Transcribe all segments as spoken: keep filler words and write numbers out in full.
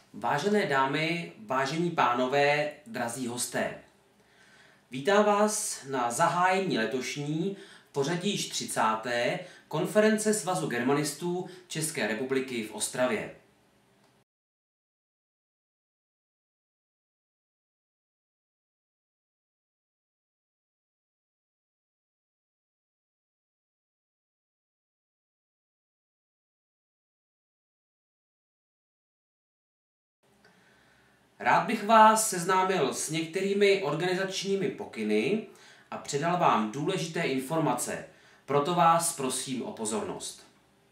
Vážené dámy, vážení pánové, drazí hosté. Vítám vás na zahájení letošní, v pořadí již třicáté konference Svazu germanistů České republiky v Ostravě. Rád bych vás seznámil s některými organizačními pokyny a předal vám důležité informace, proto vás prosím o pozornost.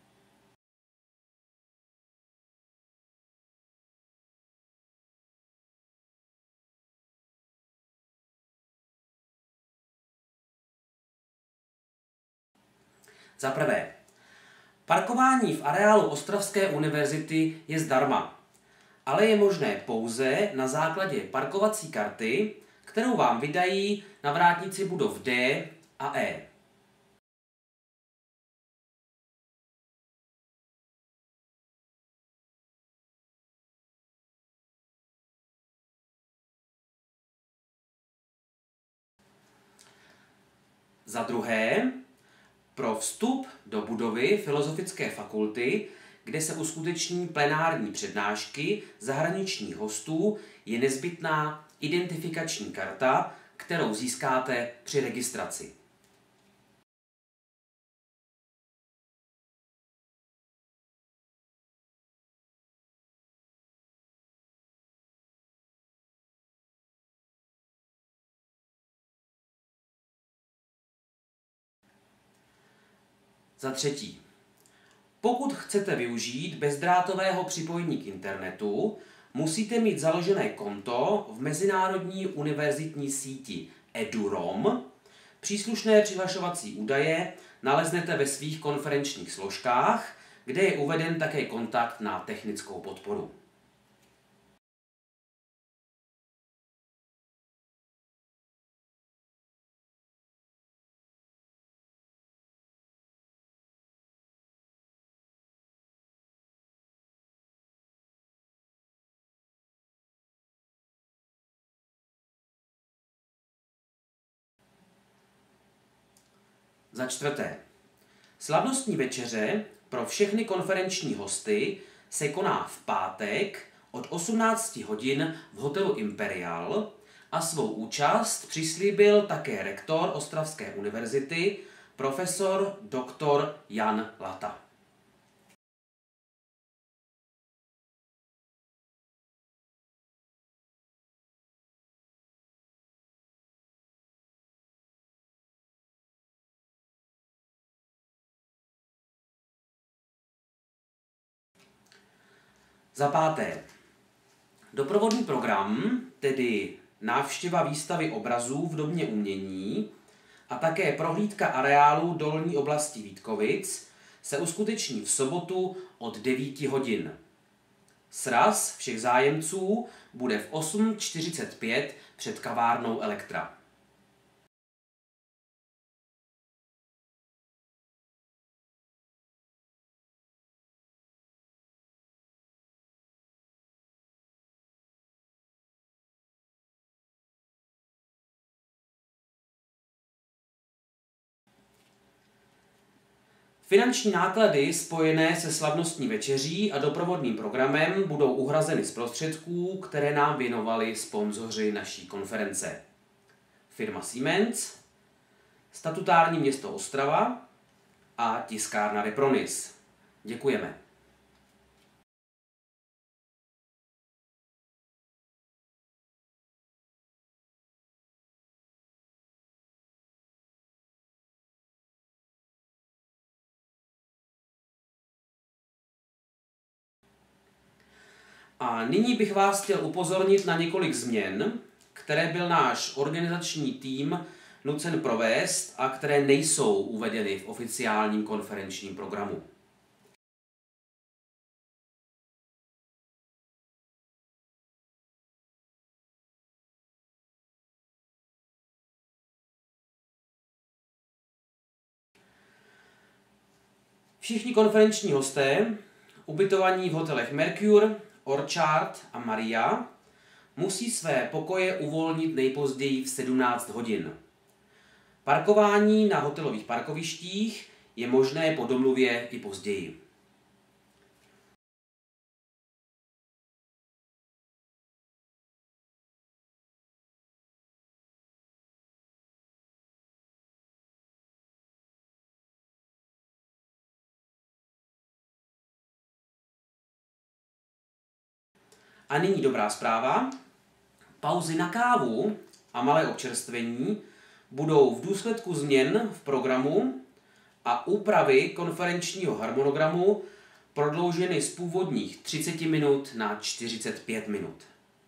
Za prvé, parkování v areálu Ostravské univerzity je zdarma, ale je možné pouze na základě parkovací karty, kterou vám vydají na vrátnici budov D a E. Za druhé, pro vstup do budovy Filozofické fakulty, kde se uskuteční plenární přednášky zahraničních hostů, je nezbytná identifikační karta, kterou získáte při registraci. Za třetí, pokud chcete využít bezdrátového připojení k internetu, musíte mít založené konto v mezinárodní univerzitní síti EduRom. Příslušné přihlašovací údaje naleznete ve svých konferenčních složkách, kde je uveden také kontakt na technickou podporu. Za čtvrté, slavnostní večeře pro všechny konferenční hosty se koná v pátek od osmnácti hodin v hotelu Imperial a svou účast přislíbil také rektor Ostravské univerzity, profesor doktor Jan Lata. Za páté, doprovodný program, tedy návštěva výstavy obrazů v Domě umění a také prohlídka areálu Dolní oblasti Vítkovic, se uskuteční v sobotu od devíti hodin. Sraz všech zájemců bude v osm čtyřicet pět před kavárnou Elektra. Finanční náklady spojené se slavnostní večeří a doprovodným programem budou uhrazeny z prostředků, které nám věnovali sponzoři naší konference. Firma Siemens, statutární město Ostrava a tiskárna Repronis. Děkujeme. A nyní bych vás chtěl upozornit na několik změn, které byl náš organizační tým nucen provést a které nejsou uvedeny v oficiálním konferenčním programu. Všichni konferenční hosté, ubytovaní v hotelech Mercure, Orchard a Maria musí své pokoje uvolnit nejpozději v sedmnáct hodin. Parkování na hotelových parkovištích je možné po domluvě i později. A nyní dobrá zpráva. Pauzy na kávu a malé občerstvení budou v důsledku změn v programu a úpravy konferenčního harmonogramu prodlouženy z původních třicet minut na čtyřicet pět minut.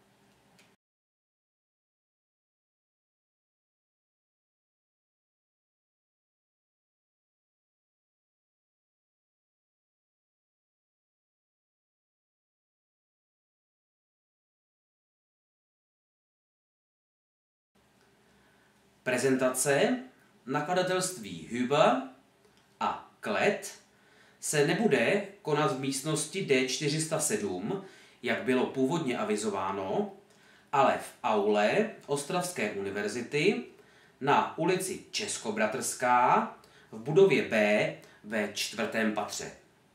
Prezentace nakladatelství Huber a Klett se nebude konat v místnosti D čtyři sta sedm, jak bylo původně avizováno, ale v aule Ostravské univerzity na ulici Českobratrská v budově B ve čtvrtém patře.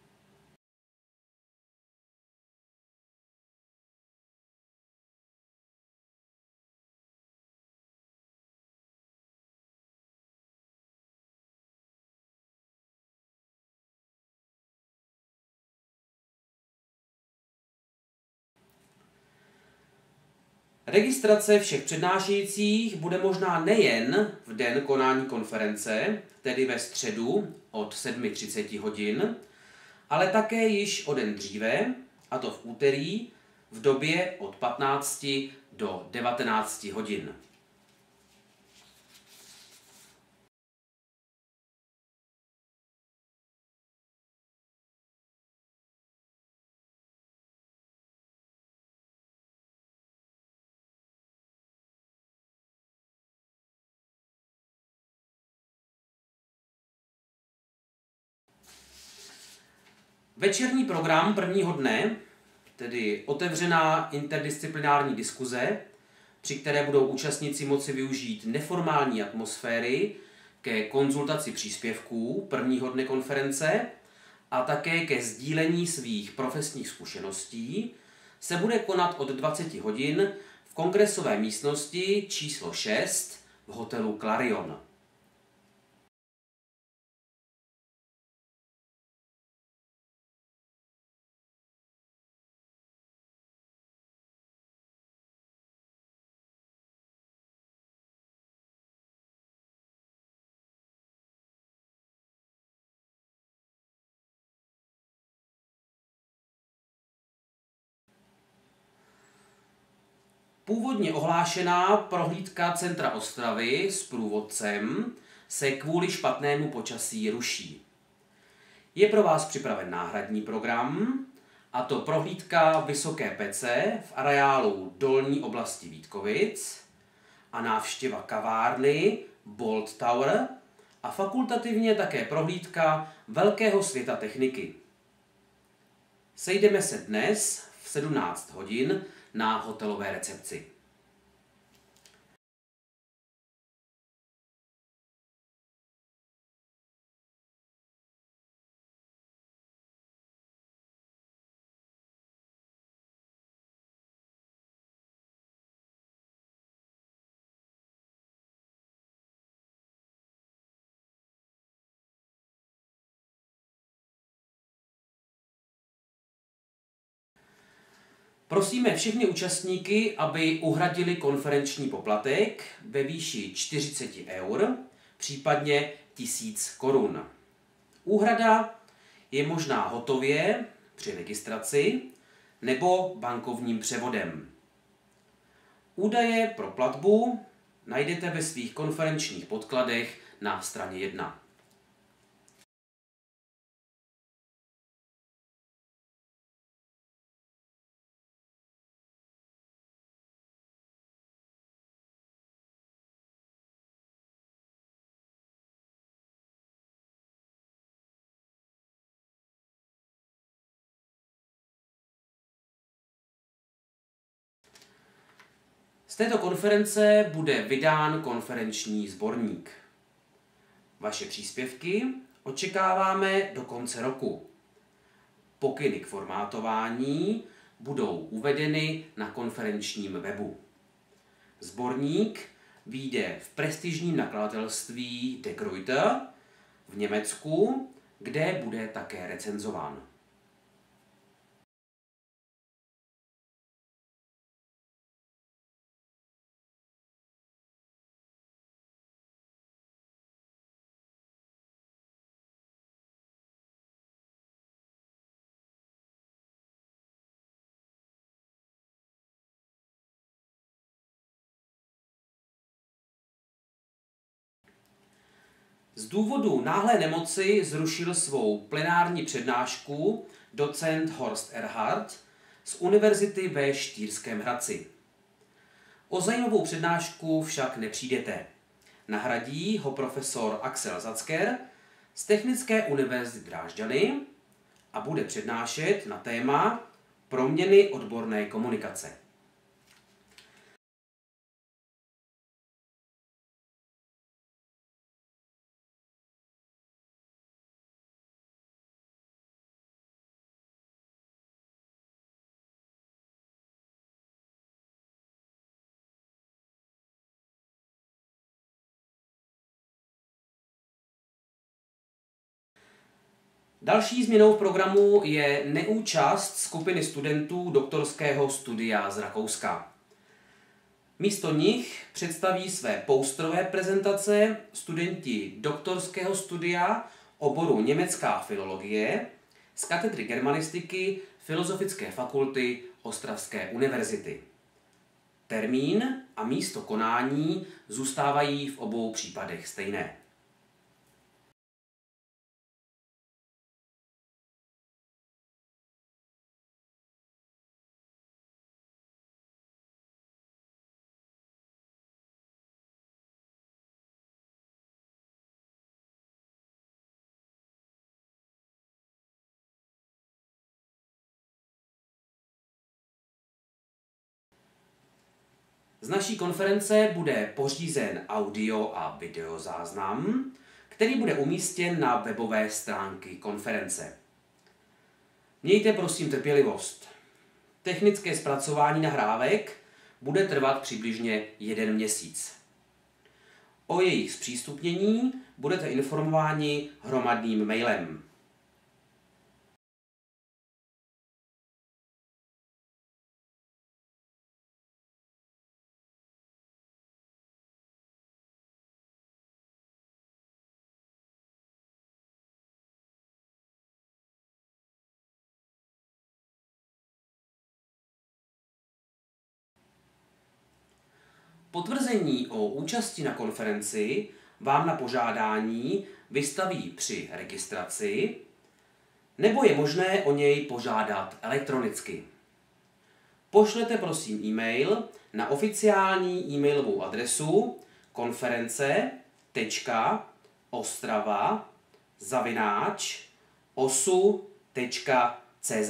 Registrace všech přednášejících bude možná nejen v den konání konference, tedy ve středu od sedm třicet hodin, ale také již o den dříve, a to v úterý, v době od patnácti do devatenácti hodin. Večerní program prvního dne, tedy otevřená interdisciplinární diskuze, při které budou účastníci moci využít neformální atmosféry ke konzultaci příspěvků prvního dne konference a také ke sdílení svých profesních zkušeností, se bude konat od dvaceti hodin v kongresové místnosti číslo šest v hotelu Clarion. Původně ohlášená prohlídka centra Ostravy s průvodcem se kvůli špatnému počasí ruší. Je pro vás připraven náhradní program, a to prohlídka Vysoké Pece v areálu Dolní oblasti Vítkovic a návštěva kavárny Bolt Tower a fakultativně také prohlídka Velkého světa techniky. Sejdeme se dnes v sedmnáct hodin na hotelové recepci. Prosíme všechny účastníky, aby uhradili konferenční poplatek ve výši čtyřicet eur, případně tisíc korun. Úhrada je možná hotově při registraci nebo bankovním převodem. Údaje pro platbu najdete ve svých konferenčních podkladech na straně jedna. Z této konference bude vydán konferenční sborník. Vaše příspěvky očekáváme do konce roku. Pokyny k formátování budou uvedeny na konferenčním webu. Sborník vyjde v prestižním nakladatelství De Gruyter v Německu, kde bude také recenzován. Z důvodu náhlé nemoci zrušil svou plenární přednášku docent Horst Erhardt z univerzity ve Štýrském Hradci. O zajímavou přednášku však nepřijdete. Nahradí ho profesor Axel Zacker z Technické univerzity Drážďany a bude přednášet na téma proměny odborné komunikace. Další změnou v programu je neúčast skupiny studentů doktorského studia z Rakouska. Místo nich představí své posterové prezentace studenti doktorského studia oboru německá filologie z katedry germanistiky Filozofické fakulty Ostravské univerzity. Termín a místo konání zůstávají v obou případech stejné. Z naší konference bude pořízen audio a videozáznam, který bude umístěn na webové stránky konference. Mějte prosím trpělivost. Technické zpracování nahrávek bude trvat přibližně jeden měsíc. O jejich zpřístupnění budete informováni hromadným mailem. Potvrzení o účasti na konferenci vám na požádání vystaví při registraci, nebo je možné o něj požádat elektronicky. Pošlete prosím e-mail na oficiální e-mailovou adresu konference tečka ostrava zavináč osu tečka cz.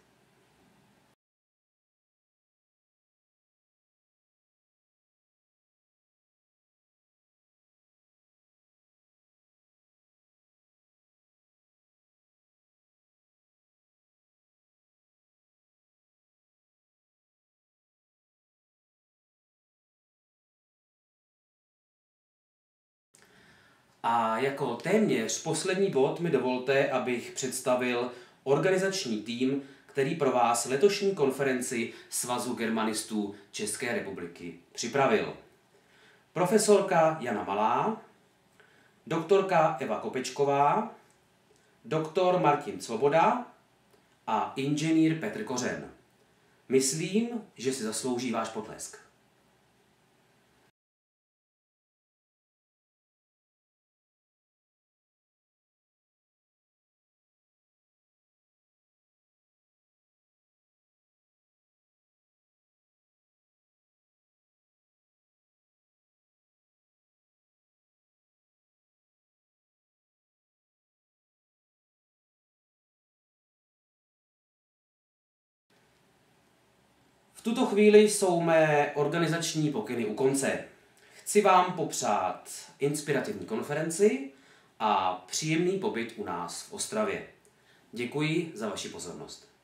A jako téměř poslední bod mi dovolte, abych představil organizační tým, který pro vás letošní konferenci Svazu germanistů České republiky připravil. Profesorka Jana Malá, doktorka Eva Kopečková, doktor Martin Svoboda a inženýr Petr Kořen. Myslím, že si zaslouží váš potlesk. V tuto chvíli jsou mé organizační pokyny u konce. Chci vám popřát inspirativní konferenci a příjemný pobyt u nás v Ostravě. Děkuji za vaši pozornost.